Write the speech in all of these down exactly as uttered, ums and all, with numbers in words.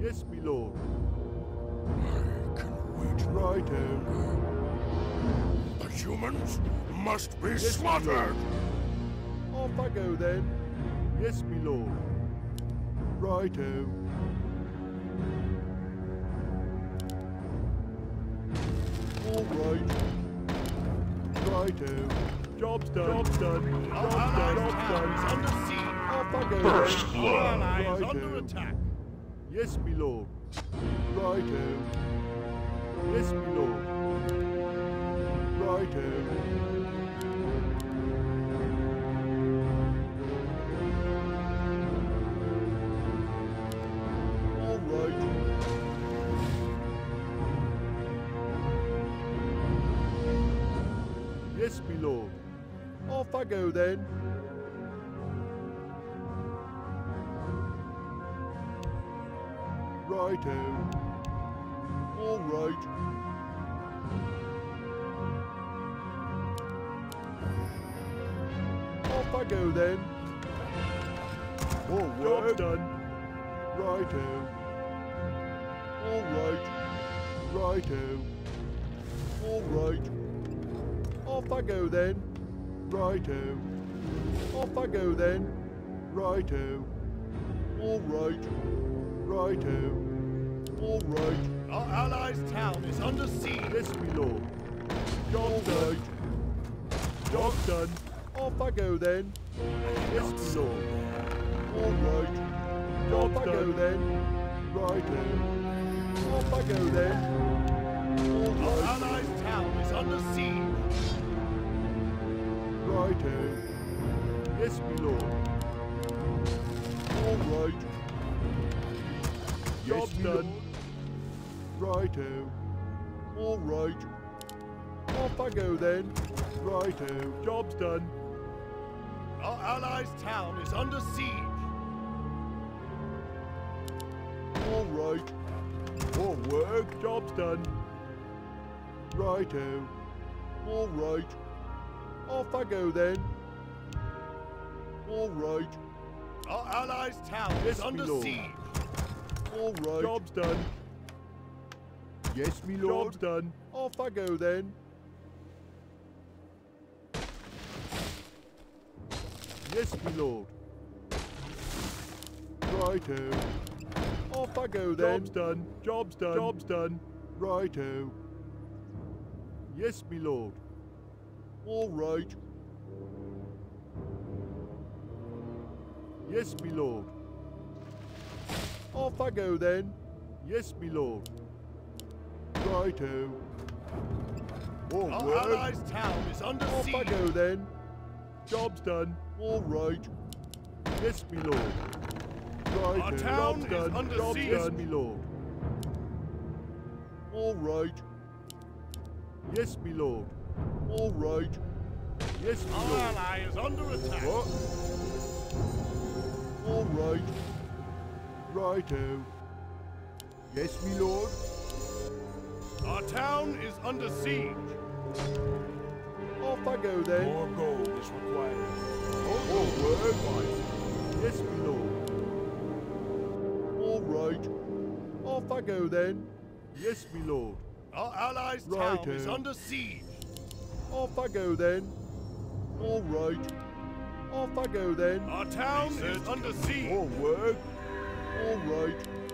Yes, my lord. I can wait. Righto. The humans must be Yes, my slaughtered! lord. Off I go then. Yes, my lord. Righto. All right. Righto. Job's done. Job's done. Job's done. Job's done. Under siege. Off I go First then. blood. Our ally is Righto. under attack. Yes, my lord. Righto. Yes, my lord. Righto. All right. Yes, my lord. Off I go then. Righto. All right. Off I go then. All work done. Righto. All right. Righto. All right. Off I go then. Righto. Off I go then. Righto. All right. Righto. All right. Our allies' town is under siege. Yes, my lord. Job done. Job done. Off I go then. Yes, my lord. All right. Job I go then. Righto. Off I go then. All Our right. allies' town is under siege. Righto. Yes, my lord. All right. Job Yes, my done. Righto. All right. Off I go then. Righto. Job's done. Our allies' town is under siege. All right. All work. Job's done. Righto. All right. Off I go then. All right. Our allies' town Yes, is my under lord. siege. All right. Job's done. Yes, me lord. Job's done. Off I go then. Yes, me lord. Righto. Off I go then. Job's done. Job's done. Job's done. Righto. Yes, me lord. All right. Yes, me lord. Off I go then. Yes, me lord. Righto. All Our work. allies' town is under Off siege. I go then. Job's done. All right. Yes, me lord. Righto. Our town Job's is done. under Job's siege. done, me lord. All right. Yes, me lord. All right. Yes, me Our lord. ally is under attack. What? All right. Righto. Yes, me lord. Our town is under siege. Off I go then. More gold is required. All work. Yes, me lord. All right. Off I go then. Yes, me lord. Our allies' town Righto. is under siege. Off I go then. All right. Off I go then. Our town is under siege. All work. All right.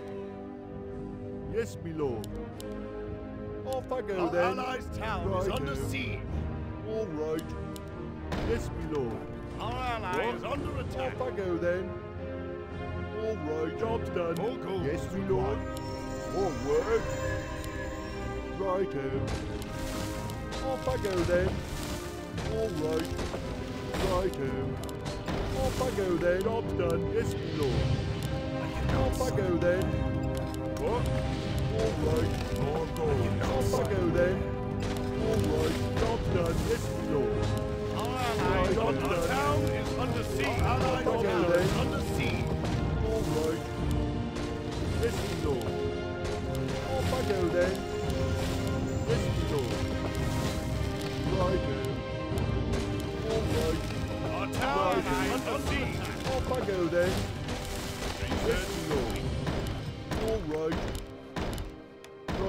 Yes, me lord. Off I go Our then. allies' town is Righto. under siege. All right. Yes, me lord. Our ally What? is under attack. Off I go then. All right. Job's done. All gold Yes, is me lord. All work. Righto. Off I go then. All right. Righto. Off I go then. Job's done. Yes, me lord. Off I go then. What? All right. More gold. Off I go then. All right. Job's done. Yes, me lord. Our ally is Right, under done. Our town is under siege. Our allies' Okay, town then. is under siege. All right. Yes, me lord. Off I go then. Yes, me lord. Righto. All right. Our town Right. is under siege. Off I go then. Yes, me lord. All right.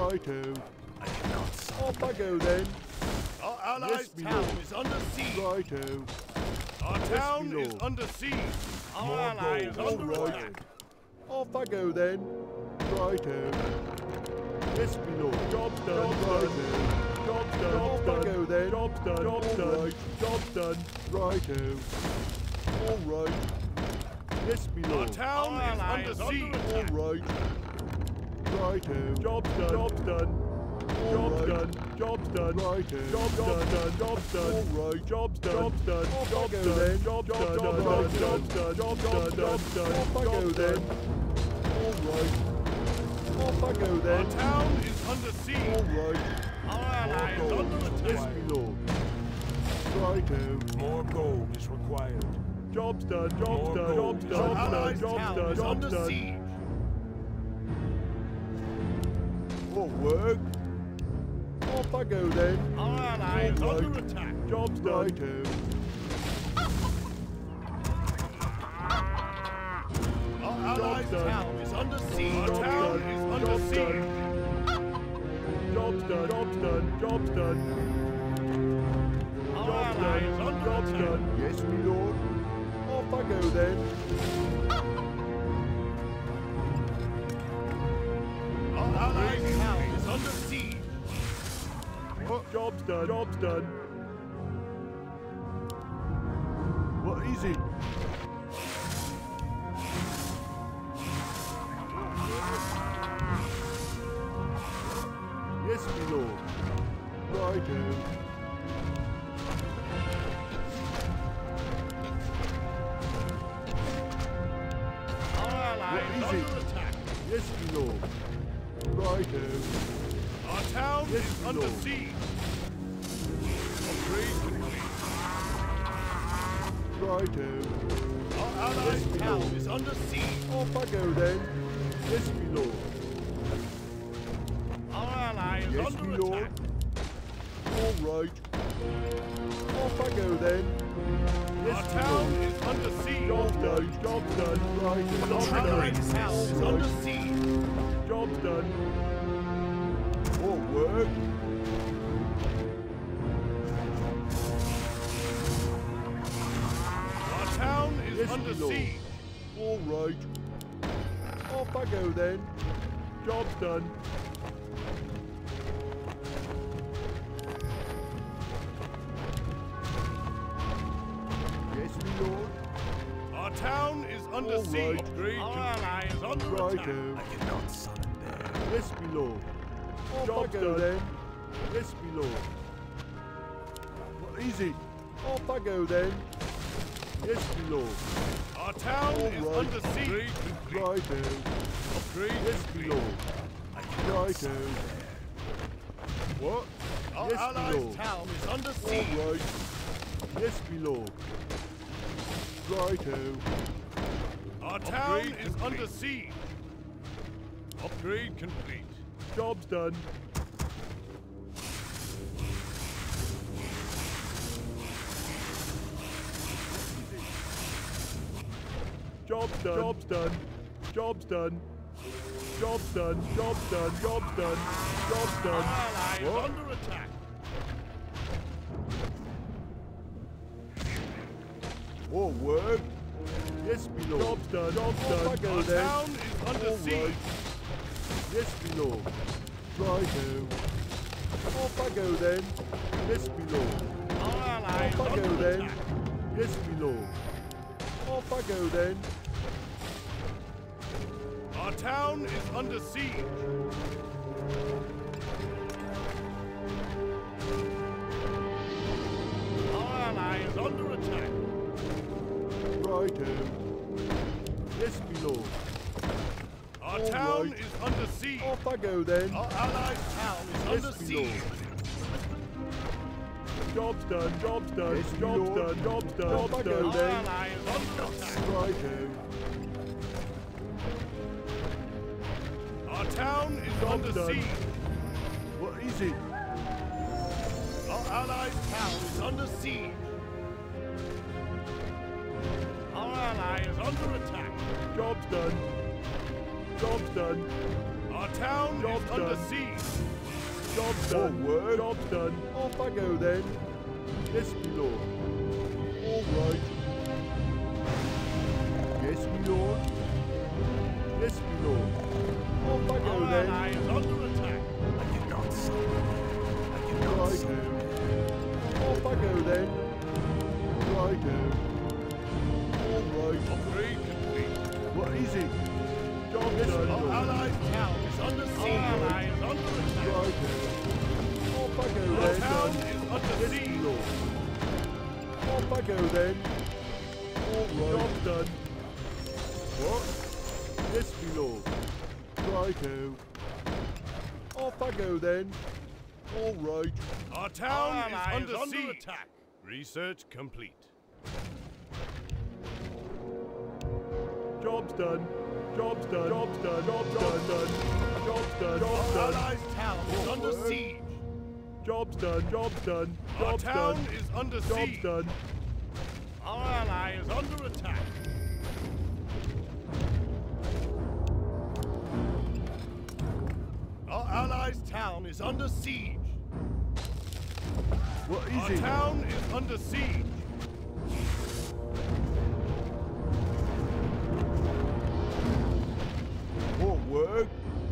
Righto. I cannot summon Off I go then. Our allies' Yes, my town lord. is under siege. Righto. Our Yes, town my is lord. under siege. Our More ally gold. is All under right. attack. Off I go then. Righto. Yes, my lord. Job's done. Righto. Job's done. Off I go then. Job's done. Job's done. Job's done. Righto. All right. Yes, my Our lord. town Our is ally under is siege. under All right. Righto. Job's done. Job's done. Job's done. Job's done. Righto. Job's done. Job's done. All right. Job's done. Job's done. Job's done. Job's done. Job's done. Job's done. Job's done. Job's done. Off I go then. All right. Off I go Our then. town is under All siege. right. Our ally is Gold. under Yes, attack. my lord. Righto. More gold is required. Job's done. Job's More done. gold. Job's Our done. Job's done. allies' Job's town done. is Job's under done. siege. More work. Off I go then. Our ally is All right. under attack. Job's done. Righto. Our allies' done. town is under siege. Our Job's town done. is under Job's siege. done. Job's done. Job's done. Job's done. Our Job's ally done. is under Job's attack. done. Yes, my lord. Off I go then. Our allies' town is under siege. Oh, job's done. Job's done. What is it? Yes, my lord. Righto. Our ally What is is under it? attack. Yes, my lord. Righto. Our town Yes, is my under lord. siege. Upgrade complete. Righto. Our allies' Yes, my town lord. is under siege. Off I go then. Yes, my lord. Our ally is Yes, under my attack. lord. All right. Off I go then. Yes, Our my town lord. is under siege. Job's done. Job's done. Right. Our Job's allies' done. town is All under right. siege. Job's done. More work. Our town is Yes, under my lord. siege. All right. Off I go then. Job's done. Yes, my lord. Our town is under All siege. right. Upgrade Our ally is under attack. Righto. I cannot summon there. Yes, my lord. Off Job's I go done. then. Yes, my lord. What is it? Off I go then. Yes, my lord. Our town All is right. under siege. Righto. Upgrade Yes, my complete. lord. I cannot Righto. summon there. What? Our Yes, my allies' lord. town is under All siege. right. Yes, my lord. Righto. Our town Upgrade is complete. under siege. Upgrade complete. Job's done. Job's done. Job's done. Job's done. Job's done. Job's done. Job's done. Job's Our done. ally is What? under attack. More work. Yes, my lord. Job's done. Job's done. I go Our then. town is under All siege. right. Yes, my lord. Righto. Off I go then. Yes, my lord. Our ally is Off I under go then. attack. Yes, my lord. Off I go then. Our town is under siege. Our ally is under attack. Righto. Yes, my lord. Our All town right. is under siege. Off I go then. Our allied town is Yes, under my siege. Job's done. Job's done. Yes, my Job's lord. done. Job's done. Off I Our go then. ally is under attack. Righto. Our town is Job's under done. siege. What is it? Our allied town is under siege. Our ally is under attack. Job's done. Job's done. Our town Job is under done. siege. Job's done. Forward. Job's done. Off I go then. Yes, my lord. All right. Yes, my lord. Yes, my lord. Off I go Our then. ally is under attack. I cannot summon. I cannot Right summon. Off I go then. Righto. All right. Upgrade complete. What is it? Job Our done. allied town is under siege. Our ally is under attack. Righto. Off I go Our then. town is under Yes, my siege. lord. Off I go then. All right. Job done. What? Yes, my lord. Righto. Off I go then. All right. Our town Our is ally under, is under siege. attack. Research complete. Job's done. Job's done. Job's done. Job's done. done. Job's done. Job's Our done. allies' town is under Forward. siege. Job's done. Job's done. Our Job's town done. is under Job's siege. done. Our ally is under attack. Our allies' town is under siege. What is Our it? town is under siege. What work?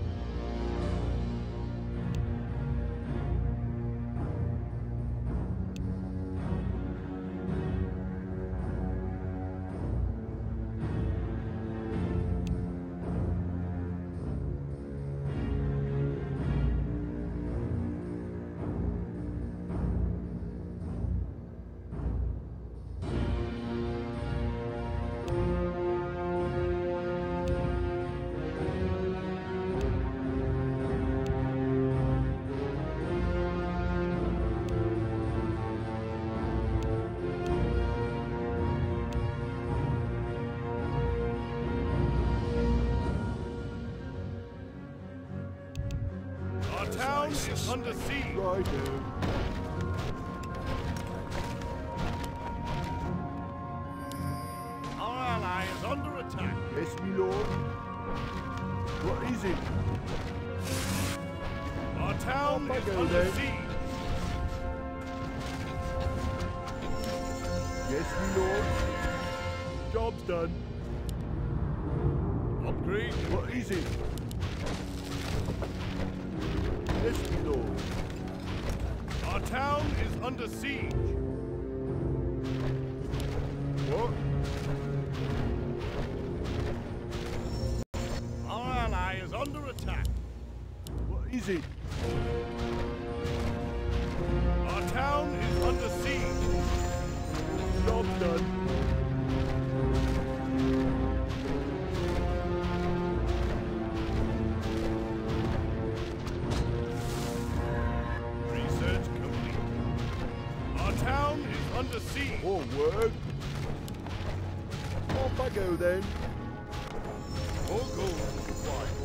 Our town is under siege. Righto. Our ally is under attack. Yes, my lord. What is it? Our town Off I is go under then. siege. Yes, my lord. Job's done. Upgrade. What is it? Yes, my lord. Our town is under siege. What? Our ally is under attack. What is it? Our town is under siege. Job's done. Research complete. Our town is under siege. More work. Off I go then. More gold required.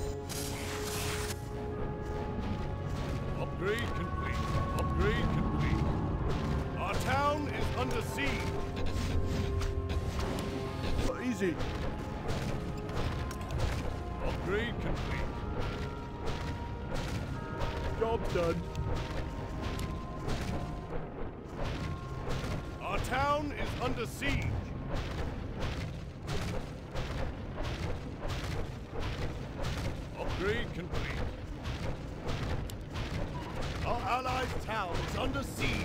Upgrade complete. Upgrade complete. Our town is under siege. What is it? Upgrade complete. Job's done. Our town is under siege. Upgrade complete. Our allies' town is under siege.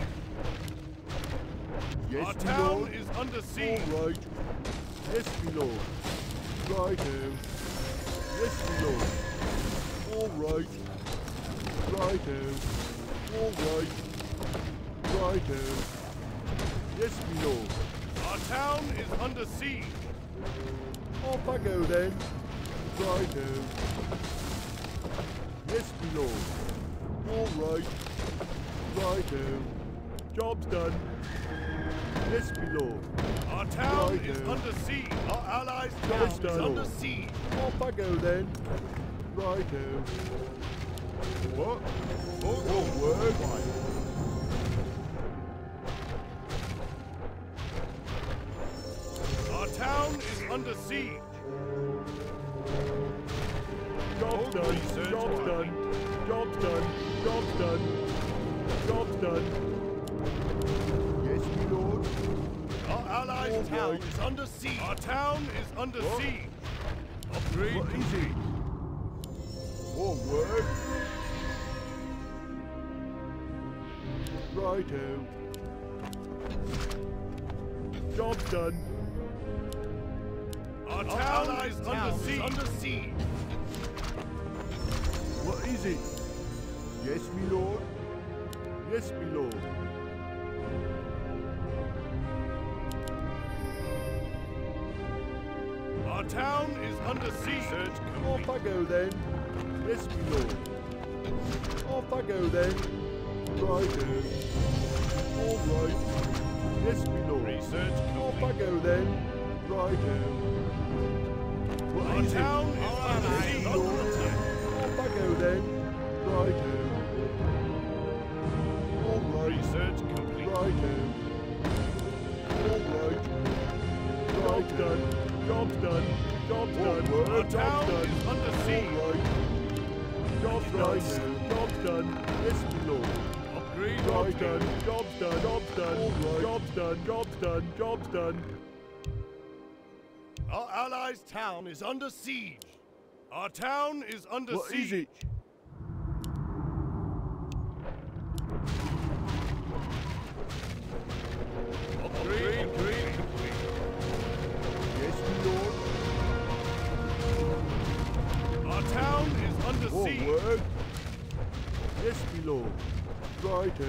Yes, Our my town lord. is under siege. All right. Yes, my lord. Righto. Yes, my lord. All right. Righto. All right. Righto. Yes, my lord. Our town is under siege. Off I go then. Righto. Yes, my lord. All right. Righto. Job's done. Yes, my lord. Our town Righto. is under siege. Our allies' Yes, town is Donald. under siege. Off I go then. Righto. What? More work. Our town is under siege. Job done. Research Job done. Job done. Job done. Job done. Yes, my lord. Our allies' All town right. is under siege. Our town is under What? siege. Upgrade What is it? One word. Righto. Job done. Our Our town allies' is town under is siege. under siege. What is it? Yes, my lord. Yes, my lord. Our town is under siege. Research Off complete. I go then. Yes, my lord. Off I go then. Righto. All right. Yes, my lord. Research Off I complete. go then. Righto. What Our is it? town is Our under allies siege. are under attack. Off I go then. Righto. All right. Research complete. Righto. All right. Job done. Job done. Job done. Our Job town done. is under All siege. right. Job done. Job done. Yes, my lord. Upgrade Job upgrade. done. Job's done. Job's done. All right. Job's done. Job's done. Job's done. Our allies' town is under siege. Our town is under What siege. is it? Upgrade upgrade complete. Yes, my lord. Our town is under All siege. word. Yes, my lord. Righto.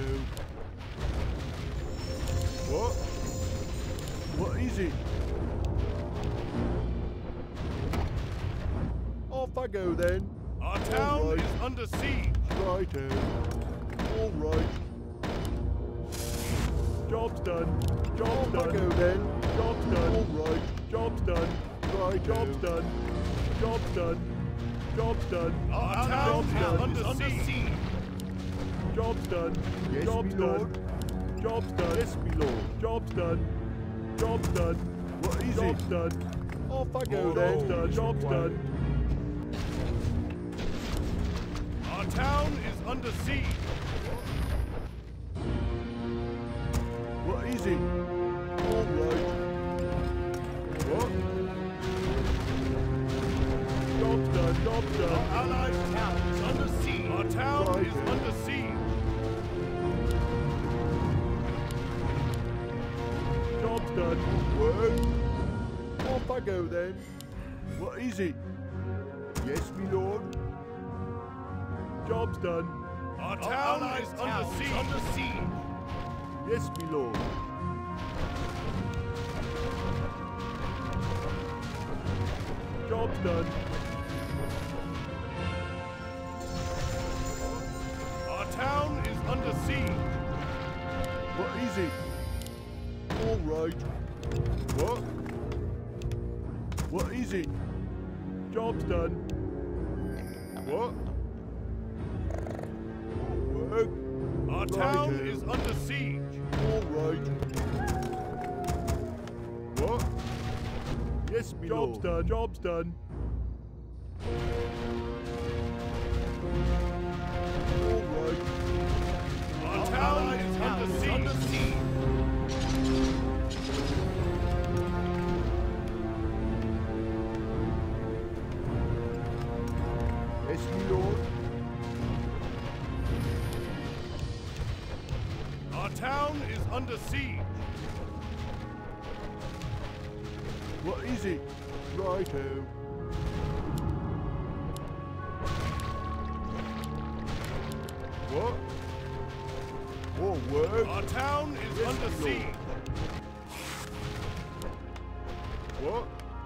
What? What is it? Off I go then. Our town All right. is under siege. Righto. All right. Job's done. Job's done. I go then. Job's done. All right. Job's done. Right. Job's done. Job's done. Job's done. Our Our town allies' is town under is under siege. siege. Job's done. Yes, Job's me done. lord. Job's done. Yes, me lord. Job's done. Job's done. What is Job's it? done. Off I go Oh, then. no. Done. Job's done. Our town is under siege. What is it? All right. What? Job's done. Job's Our done. allies' town is under siege. Our town Right. is under siege. Job's done. Word. Off I go then. What is it? Yes, me lord. Job's done. Our Our town allies' is town under is siege. under siege. Yes, me lord. Job's done. Our town is under siege. What is it? All right. What? What is it? Job's done. What? Work. Our town Righto. is under siege. All right. What? Yes, me Job's lord. done. Job's done. All right. Our Our town allies' is town under is under siege. siege. Yes, me lord. Our town is under siege. What is it? Righto. What? More work? Our town is Yes, under my lord. siege. What?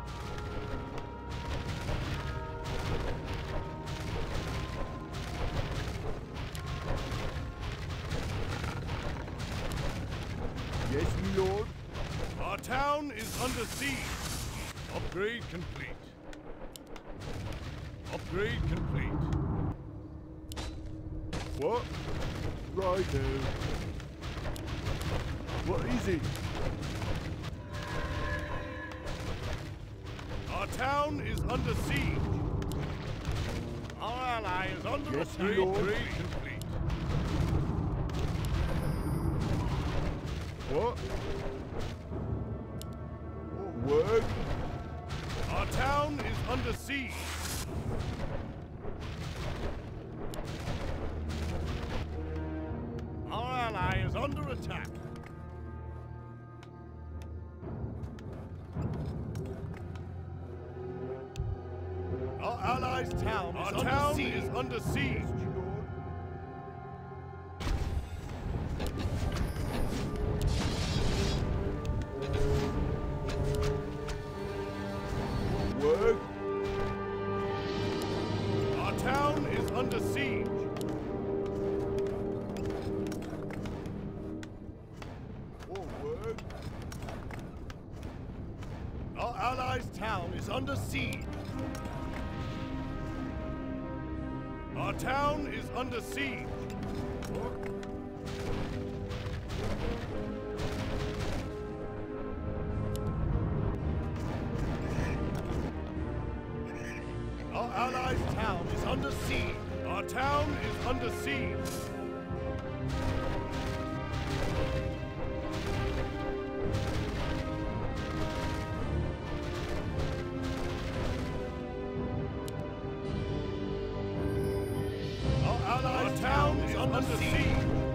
Yes, my lord. Our town is under siege. Upgrade complete. Upgrade complete. What? Righto. What is it? Our town is under siege. ally is under Yes, attack. my lord. Upgrade complete. What? Word? Our town is under siege. Our ally is under attack. Our allies' town Our is under town siege. is under siege. Word? Our town is under siege. Word? Our allies' town is under siege. Our town is under siege. Our allies' town is under siege. Our town is under siege. Our Our allies' town is under siege.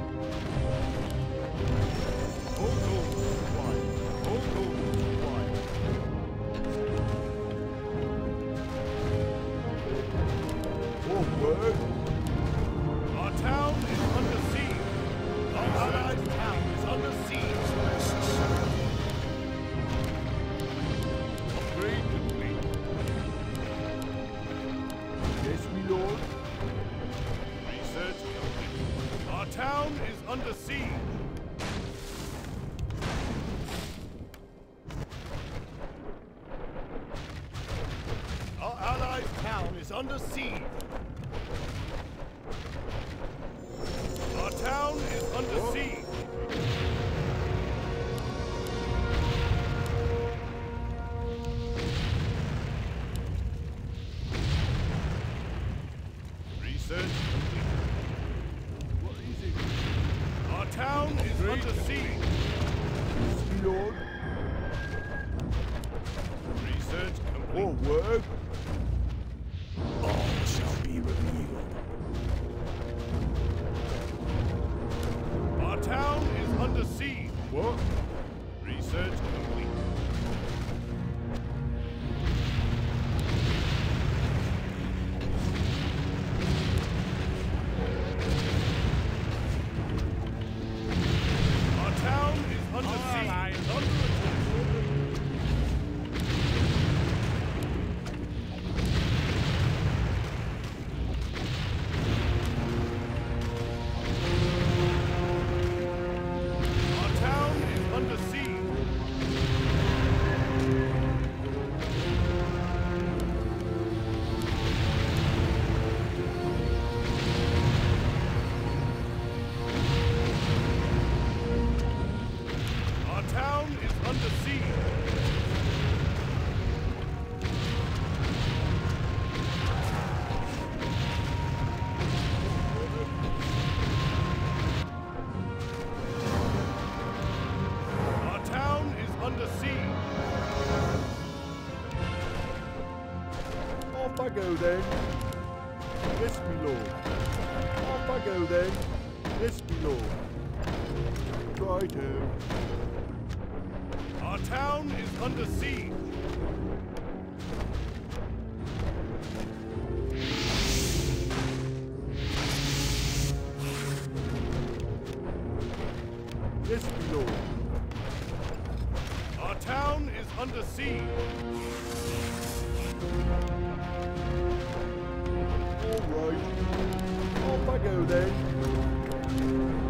Hold on, quiet. Hold on, quiet. Oh, word? Our town is under siege. Our allies' town is under siege. Upgrade complete. Yes, my lord. Research complete. Our town is under siege. Our allies' town is under siege. Our town is under siege. Research complete. What is it? Our town is under siege. Yes, my lord. Research complete. Oh, word? All shall be revealed. Our town is under siege. What? Research complete. Our town is under Our siege. ally is under attack. Our town is under siege. Our town is under siege. Our town is under siege. Off I go then. Yes, my lord. Off I go then. Yes, my lord. Try to. Our town is under siege. Yes, my lord. Our town is under siege. All right. Off I go then.